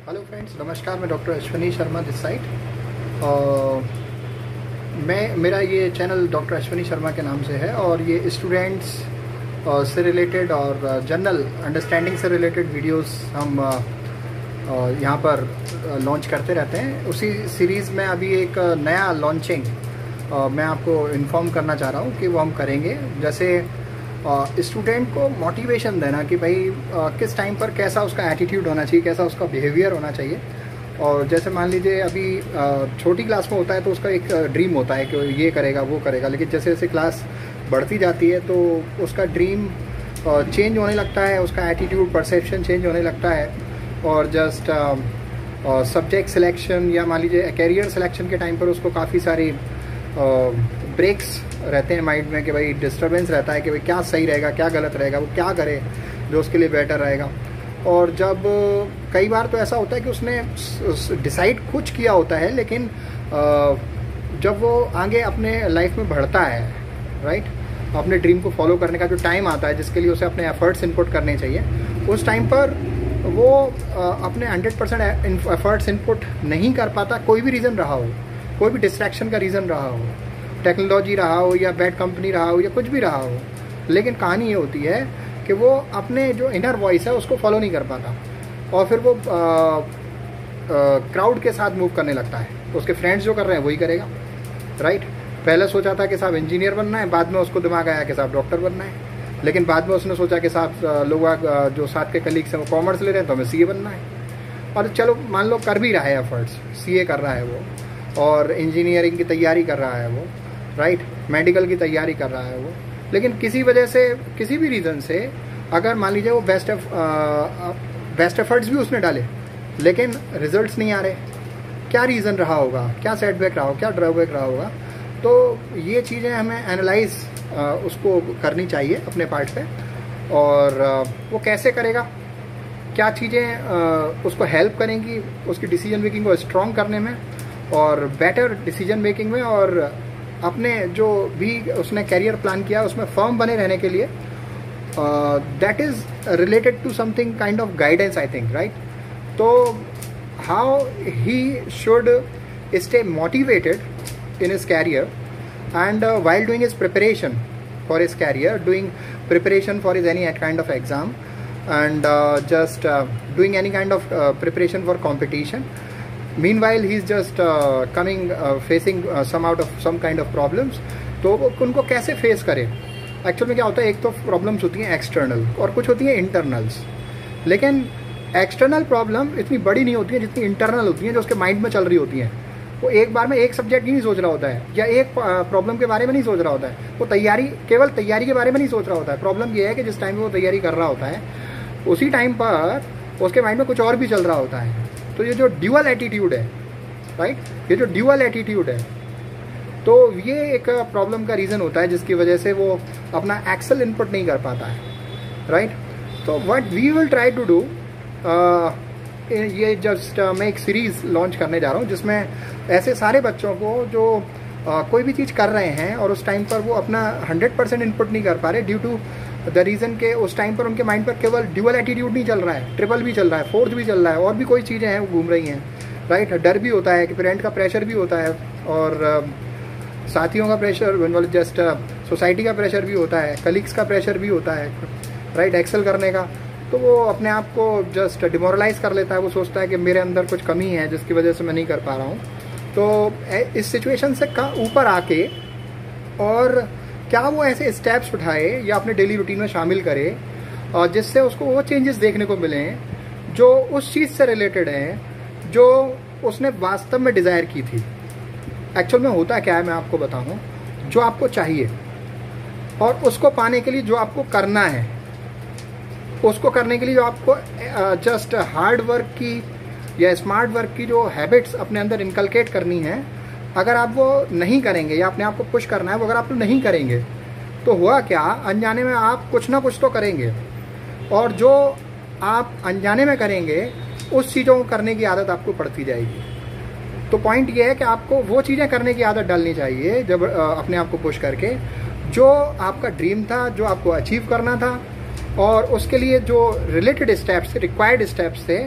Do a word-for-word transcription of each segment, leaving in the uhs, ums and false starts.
Hello friends, नमस्कार। मैं doctor Ashwini Sharma this side. मैं मेरा ये चैनल डॉक्टर अश्विनी शर्मा के नाम से है और ये स्टूडेंट्स से रिलेटेड और जनरल अंडरस्टैंडिंग से रिलेटेड वीडियोस हम यहाँ पर लॉन्च करते रहते हैं। उसी सीरीज़ में अभी एक नया लॉन्चिंग मैं आपको इन्फॉर्म करना चाह रहा हूँ कि वो हम करेंगे। जैसे स्टूडेंट को मोटिवेशन देना कि भाई किस टाइम पर कैसा उसका एटीट्यूड होना चाहिए, कैसा उसका बिहेवियर होना चाहिए। और जैसे मान लीजिए अभी छोटी क्लास में होता है तो उसका एक ड्रीम होता है कि ये करेगा वो करेगा, लेकिन जैसे जैसे क्लास बढ़ती जाती है तो उसका ड्रीम चेंज होने लगता है, उसका एटीट्यूड परसेप्शन चेंज होने लगता है। और जस्ट सब्जेक्ट सिलेक्शन या मान लीजिए कैरियर सिलेक्शन के टाइम पर उसको काफ़ी सारी ब्रेक्स रहते हैं माइंड में कि भाई डिस्टर्बेंस रहता है कि भाई क्या सही रहेगा, क्या गलत रहेगा, वो क्या करे जो उसके लिए बेटर रहेगा। और जब कई बार तो ऐसा होता है कि उसने डिसाइड कुछ किया होता है, लेकिन जब वो आगे अपने लाइफ में बढ़ता है, राइट, अपने ड्रीम को फॉलो करने का जो टाइम आता है जिसके लिए उसे अपने एफर्ट्स इनपुट करने चाहिए, उस टाइम पर वो अपने हंड्रेड परसेंट एफर्ट्स इनपुट नहीं कर पाता। कोई भी रीज़न रहा हो, कोई भी डिस्ट्रैक्शन का रीज़न रहा हो, टेक्नोलॉजी रहा हो या बैड कंपनी रहा हो या कुछ भी रहा हो, लेकिन कहानी ये होती है कि वो अपने जो इनर वॉइस है उसको फॉलो नहीं कर पाता और फिर वो क्राउड के साथ मूव करने लगता है। उसके फ्रेंड्स जो कर रहे हैं वही करेगा, राइट। पहले सोचा था कि साहब इंजीनियर बनना है, बाद में उसको दिमाग आया कि साहब डॉक्टर बनना है, लेकिन बाद में उसने सोचा कि साहब लोग जो साथ के कलीग्स हैं वो कॉमर्स ले रहे हैं तो हमें सीए बनना है। और चलो मान लो कर भी रहा है एफर्ट्स, सीए कर रहा है वो और इंजीनियरिंग की तैयारी कर रहा है वो, राइट, मेडिकल की तैयारी कर रहा है वो, लेकिन किसी वजह से, किसी भी रीज़न से, अगर मान लीजिए वो बेस्ट बेस्ट एफर्ट्स भी उसने डाले लेकिन रिजल्ट्स नहीं आ रहे, क्या रीज़न रहा होगा, क्या सेटबैक रहा होगा, क्या ड्रॉबैक रहा होगा। तो ये चीज़ें हमें एनालाइज उसको करनी चाहिए अपने पार्ट पे। और वो कैसे करेगा, क्या चीज़ें उसको हेल्प करेंगी उसकी डिसीजन मेकिंग को स्ट्रॉन्ग करने में और बेटर डिसीजन मेकिंग में, और अपने जो भी उसने कैरियर प्लान किया उसमें फर्म बने रहने के लिए, that is related to something kind of guidance I think, right. तो how he should stay motivated in his career and uh, while doing his preparation for his career, doing preparation for his any kind of exam and uh, just uh, doing any kind of uh, preparation for competition. Meanwhile he is just uh, coming uh, facing uh, some out of some kind of problems. तो उनको कैसे face करें। Actual में क्या होता है, एक तो प्रॉब्लम्स होती हैं एक्सटर्नल और कुछ होती हैं इंटरनल्स, लेकिन एक्सटर्नल प्रॉब्लम इतनी बड़ी नहीं होती है जितनी इंटरनल होती हैं जो उसके माइंड में चल रही होती हैं। वो एक बार में एक सब्जेक्ट ही नहीं सोच रहा होता है या एक प्रॉब्लम के बारे में नहीं सोच रहा होता है, वो तैयारी केवल तैयारी के बारे में नहीं सोच रहा होता है। प्रॉब्लम ये है कि जिस टाइम में वो तैयारी कर रहा होता है उसी टाइम पर उसके माइंड में कुछ और भी चल रहा होता है। तो ये जो ड्यूअल एटीट्यूड है, राइट, ये जो ड्यूअल एटीट्यूड है, तो ये एक प्रॉब्लम का रीज़न होता है जिसकी वजह से वो अपना एक्सेल इनपुट नहीं कर पाता है, राइट। तो what we will try to do, ये जस्ट uh, मैं एक सीरीज़ लॉन्च करने जा रहा हूँ जिसमें ऐसे सारे बच्चों को जो uh, कोई भी चीज़ कर रहे हैं और उस टाइम पर वो अपना हंड्रेड परसेंट इनपुट नहीं कर पा रहे ड्यू टू द रीज़न के उस टाइम पर उनके माइंड पर केवल ड्यूअल एटीट्यूड नहीं चल रहा है, ट्रिपल भी चल रहा है, फोर्थ भी चल रहा है, और भी कोई चीज़ें हैं वो घूम रही हैं, राइट। डर भी होता है कि पेरेंट का प्रेशर भी होता है और uh, साथियों का प्रेशर, मतलब जस्ट सोसाइटी का प्रेशर भी होता है, कलीग्स का प्रेशर भी होता है, राइट, एक्सेल करने का। तो वो अपने आप को जस्ट डिमोरलाइज कर लेता है, वो सोचता है कि मेरे अंदर कुछ कमी है जिसकी वजह से मैं नहीं कर पा रहा हूँ। तो इस सिचुएशन से का ऊपर आके और क्या वो ऐसे स्टेप्स उठाए या अपने डेली रूटीन में शामिल करे और जिससे उसको वो चेंजेस देखने को मिले जो उस चीज़ से रिलेटेड हैं जो उसने वास्तव में डिज़ायर की थी। एक्चुअल में होता क्या है मैं आपको बताऊँ, जो आपको चाहिए और उसको पाने के लिए जो आपको करना है, उसको करने के लिए जो आपको जस्ट हार्ड वर्क की या स्मार्ट वर्क की जो हैबिट्स अपने अंदर इनकलकेट करनी है, अगर आप वो नहीं करेंगे या अपने आप को पुश करना है वो अगर आप नहीं करेंगे तो हुआ क्या, अनजाने में आप कुछ ना कुछ तो करेंगे और जो आप अनजाने में करेंगे उस चीज़ों को करने की आदत आपको पड़ती जाएगी। तो पॉइंट ये है कि आपको वो चीज़ें करने की आदत डालनी चाहिए जब अपने आप को पुश करके, जो आपका ड्रीम था, जो आपको अचीव करना था, और उसके लिए जो रिलेटेड स्टेप्स थे, रिक्वायर्ड स्टेप्स थे,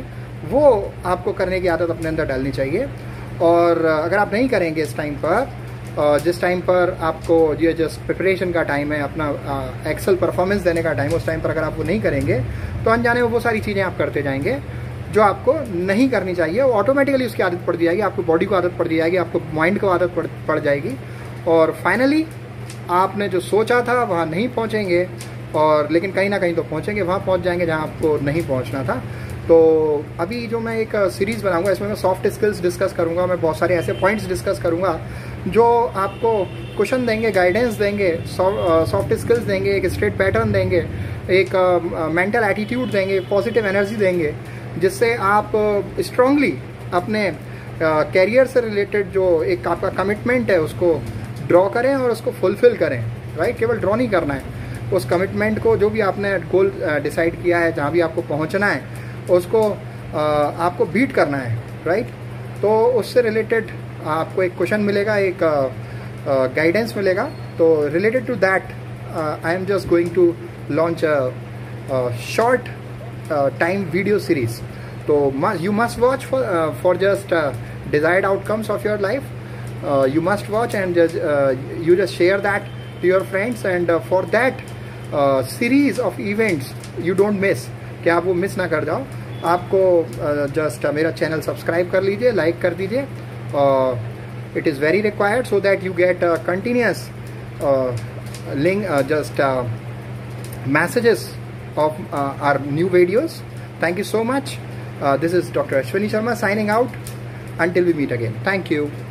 वो आपको करने की आदत अपने अंदर डालनी चाहिए। और अगर आप नहीं करेंगे इस टाइम पर, जिस टाइम पर आपको ये जस्ट प्रिपरेशन का टाइम है, अपना एक्सेल परफॉर्मेंस देने का टाइम, उस टाइम पर अगर आप वो नहीं करेंगे तो अनजाने में वो सारी चीज़ें आप करते जाएंगे जो आपको नहीं करनी चाहिए। वो ऑटोमेटिकली उसकी आदत पड़ जाएगी, आपको बॉडी को आदत पड़ जाएगी, आपको माइंड को आदत पड़ पड़ जाएगी, और फाइनली आपने जो सोचा था वहाँ नहीं पहुँचेंगे, और लेकिन कहीं ना कहीं तो पहुँचेंगे, वहाँ पहुँच जाएंगे जहाँ आपको नहीं पहुँचना था। तो अभी जो मैं एक सीरीज़ बनाऊंगा, इसमें मैं सॉफ्ट स्किल्स डिस्कस करूंगा, मैं बहुत सारे ऐसे पॉइंट्स डिस्कस करूंगा जो आपको क्वेश्चन देंगे, गाइडेंस देंगे, सॉफ्ट स्किल्स देंगे, एक स्ट्रेट पैटर्न देंगे, एक मेंटल uh, एटीट्यूड देंगे, पॉजिटिव एनर्जी देंगे, जिससे आप स्ट्रांगली uh, अपने कैरियर uh, से रिलेटेड जो एक आपका कमिटमेंट है उसको ड्रॉ करें और उसको फुलफिल करें। राइट, केवल ड्रॉ नहीं करना है, उस कमिटमेंट को, जो भी आपने गोल डिसाइड किया है, जहाँ भी आपको पहुँचना है, उसको आ, आपको बीट करना है। राइट, तो उससे रिलेटेड आपको एक क्वेश्चन मिलेगा, एक गाइडेंस मिलेगा। तो related to that I am just going to launch a short time video series. तो you must watch for for just desired outcomes of your life, you must watch and you just share that to your friends, and for that series of events you don't miss, कि आप वो miss ना कर जाओ। आपको just uh, मेरा channel subscribe कर लीजिए, लाइक कर दीजिए, it is very required so that you get continuous link just messages of our new videos. Thank you so much. This is doctor Ashwini Sharma signing out until we meet again. Thank you.